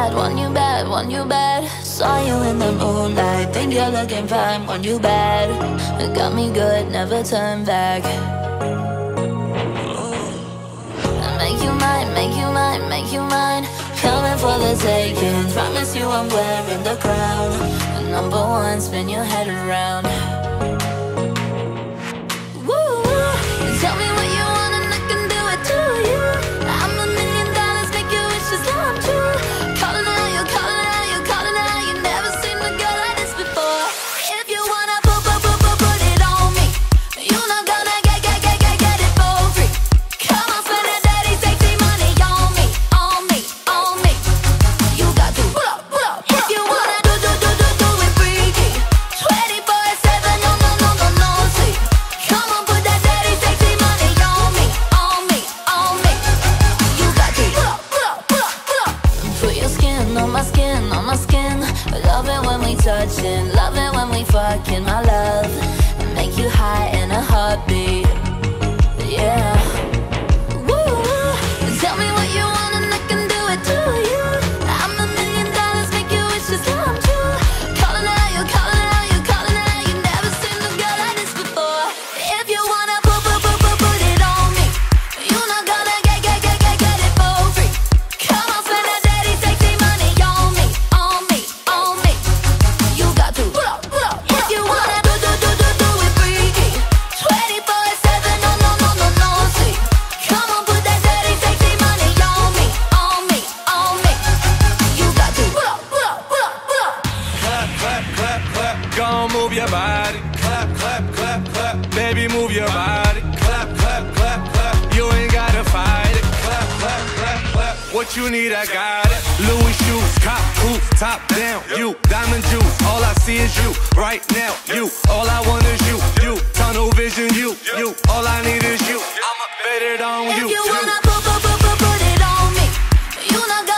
bad, want you bad. Saw you in the moonlight, think you're looking fine, want you bad. It got me good, never turn back. Make you mine, make you mine, make you mine. Coming for the taking, promise you I'm wearing the crown. The number one, spin your head around. Woo! Tell me what you want and I can do it to you. I'm $1,000,000, make your wishes come true. Calling out, you calling out, you calling out. You never seen a girl like this before. If you wanna put it on me, you not gonna get it for free. Come on, spend that dirty, sexy money on me, on me, on me. You got to pull up, pull up. If you wanna do it freaky, 24/7, no sleep. Come on, put that dirty, sexy money on me, on me, on me. You got to pull up, pull up, pull up, pull up. Put your skin on my skin, on my skin. Love it when we touchin', love it when we fucking, my love. Make you high in a heartbeat, yeah. Woo! Tell me what you want and I can do it to you. I'm $1,000,000, make your wishes come true. Calling out, you calling out, you calling out. You never seen a girl like this before. If you wanna put it on me, you not gonna get it for free. Come on, spend that dirty, sexy money on me, on me, on me. You got to pull up, pull up. If you wanna do it freaky, 24/7, no sleep. Come on, put that dirty, sexy money on me, on me, on me. You got to pull up, pull up, pull up, pull up. Clap, clap, clap, clap. Gon' move your body. Clap, clap, clap, clap. Baby, move your body. Clap, clap, clap, clap. You ain't gotta fight it. Clap, clap, clap, clap. What you need, I got it. Louis shoes, cop hoop, top down. You, diamond juice. All I see is you. Right now, you. All I want is you. You, tunnel vision, you. You, all I need is you. I'ma bet it on you. If you wanna put it on me, you not